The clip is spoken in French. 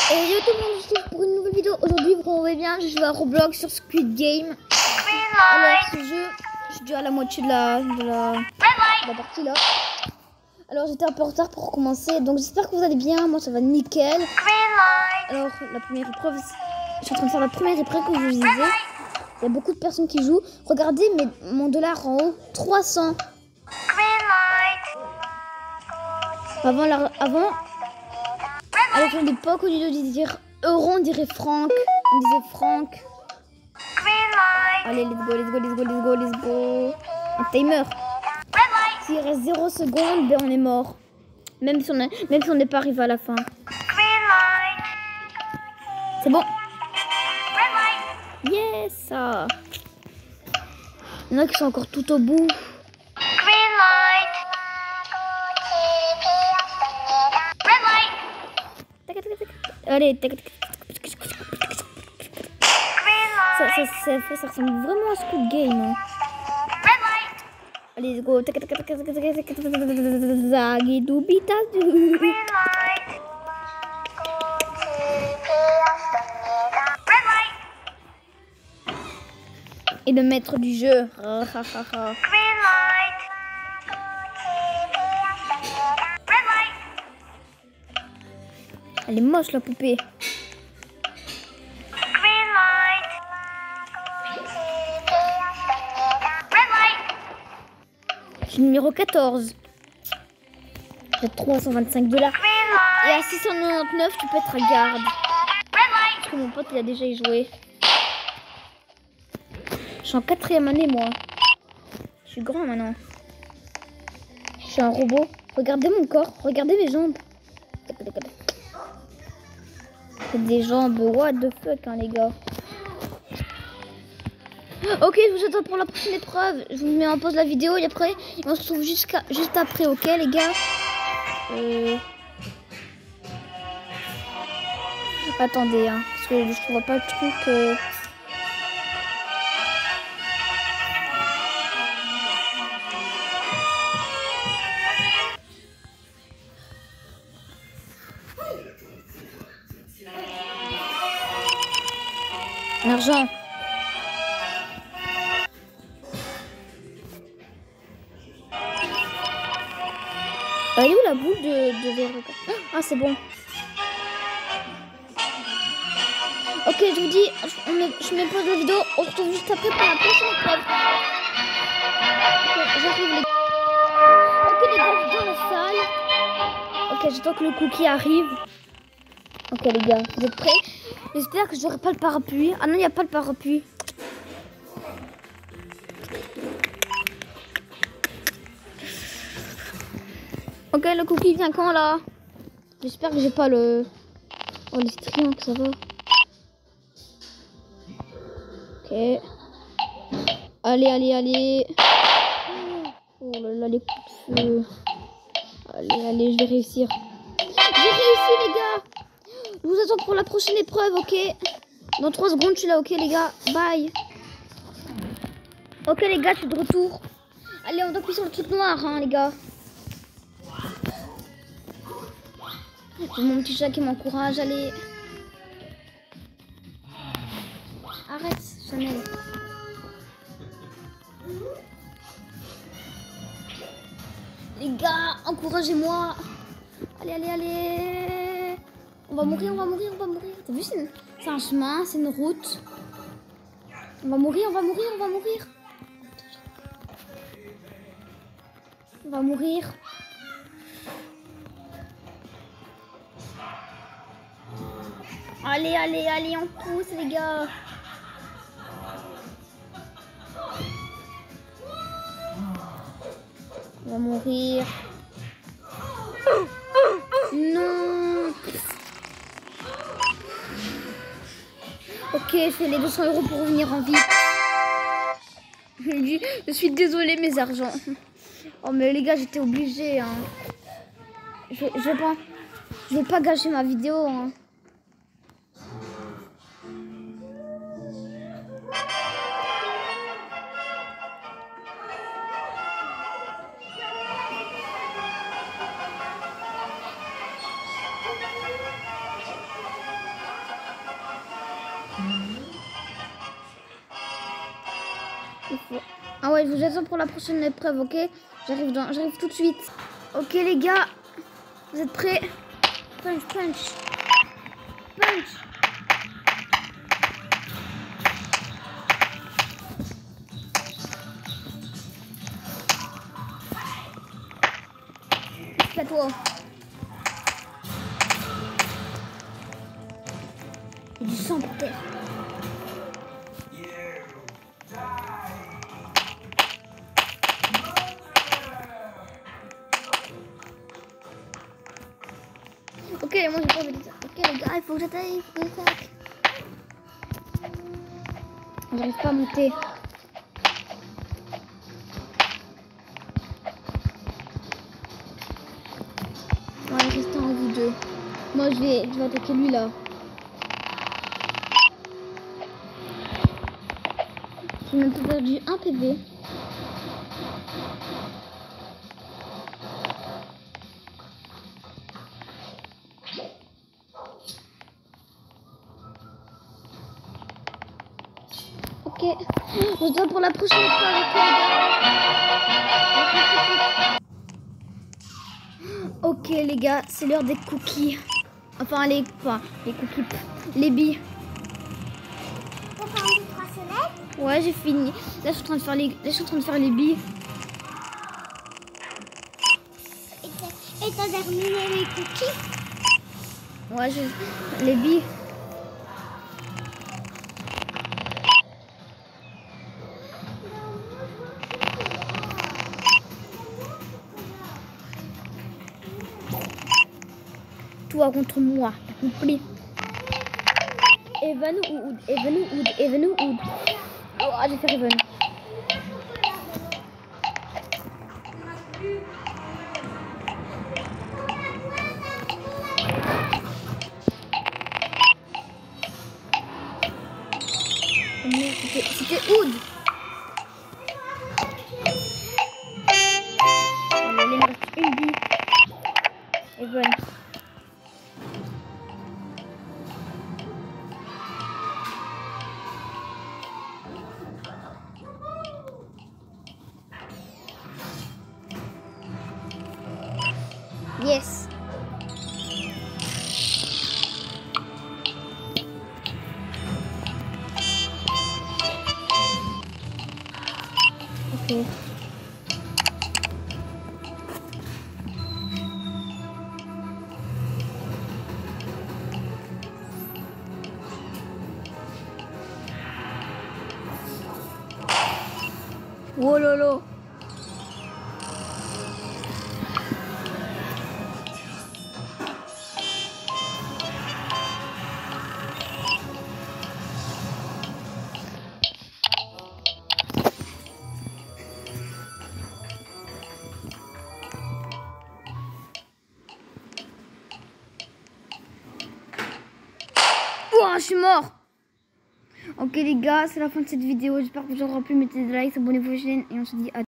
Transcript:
Yo tout le monde, je suis pour une nouvelle vidéo. Aujourd'hui, vous comprenez bien, je joue à Roblox sur Squid Game. Alors ce jeu, je suis déjà à la moitié de la partie là. Alors j'étais un peu en retard pour commencer, donc j'espère que vous allez bien. Moi ça va nickel. Alors la première épreuve, je suis en train de faire la première épreuve que je vous disais. Il y a beaucoup de personnes qui jouent. Regardez mon dollar en haut, 300. Avant, avec une époque, au lieu de dire euro, on dirait franc. On disait franc. Allez, let's go, let's go, let's go, let's go, let's go. Un timer. S'il reste 0 secondes, ben on est mort. Même si on n'est pas arrivé à la fin. C'est bon. Yes, ça. Il y en a qui sont encore tout au bout. Allez, ça ressemble vraiment à Squid Game. Hein. Allez, let's go. Et le maître du jeu. Elle est moche la poupée. Je suis numéro 14. J'ai 325 $. Et à 699, tu peux être à garde. Parce que mon pote, il a déjà y joué. Je suis en 4e année, moi. Je suis grand maintenant. Je suis un robot. Regardez mon corps. Regardez mes jambes. C'est des jambes. What the fuck, hein, les gars. Ok, je vous attends pour la prochaine épreuve. Je vous mets en pause la vidéo et après, on se retrouve juste après, ok, les gars. Attendez, hein, parce que je vois pas le truc. L'argent. Elle est où la boule de verre? Ah, c'est bon. Ok, je vous dis, je mets pause la vidéo. On se retrouve juste après pour la prochaine épreuve. Ok, j'arrive les gars. Ok, les gars, je suis dans la salle. Ok, j'attends que le cookie arrive. Ok, les gars, vous êtes prêts? J'espère que je n'aurai pas le parapluie. Ah non, il n'y a pas le parapluie. Ok, le cookie vient quand là? J'espère que j'ai pas le... Oh, les striants, que ça va. Ok. Allez, allez, allez. Oh là là, les coups de feu. Allez, allez, je vais réussir. J'ai réussi, les gars. Je vous attends pour la prochaine épreuve, ok? Dans 3 secondes, je suis là, ok, les gars? Bye. Ok, les gars, je suis de retour. Allez, on doit appuyer sur le truc noir, hein, les gars. J'ai mon petit chat qui m'encourage, allez. Arrête, Chanel. Les gars, encouragez-moi. Allez, allez, allez. On va mourir, on va mourir, on va mourir. T'as vu, c'est un chemin, c'est une route. On va mourir, on va mourir, on va mourir. On va mourir. Allez, allez, allez, on pousse, les gars. On va mourir. Non. Ok, je fais les 200 € pour revenir en vie. Je suis désolée, mes argents. Oh, mais les gars, j'étais obligée. Hein. Je vais pas gâcher ma vidéo. Hein. Ah ouais, je vous attends pour la prochaine épreuve, ok? J'arrive tout de suite. Ok les gars, vous êtes prêts? Punch, punch. Punch. C'est à toi. Il y a du sang par terre. Ok, moi j'ai pas envie de ça. Ok les gars, il faut que j'attaque, J'arrive pas à monter. Ouais, restez en vous deux. Moi je vais attaquer lui là. J'ai même pas perdu un PV. Ok, on se voit pour la prochaine épreuve avec les gars. Ok les gars, c'est l'heure des cookies. Enfin les cookies, les billes. T'as fait un 2, 3 semaines? Ouais, j'ai fini. Là je suis en train de faire les billes. Et t'as terminé les cookies? Ouais, les billes. Toi contre moi, t'as compris? Even ou Oud. Oh, j'ai fait Even. Oh merde, c'était Oud. Allez, il me reste une bille. Even. Yes. Ok. Oh lolo. Oh, je suis mort. Ok les gars, c'est la fin de cette vidéo. J'espère que vous aurez pu mettre des likes, abonnez-vous à la chaîne et on se dit à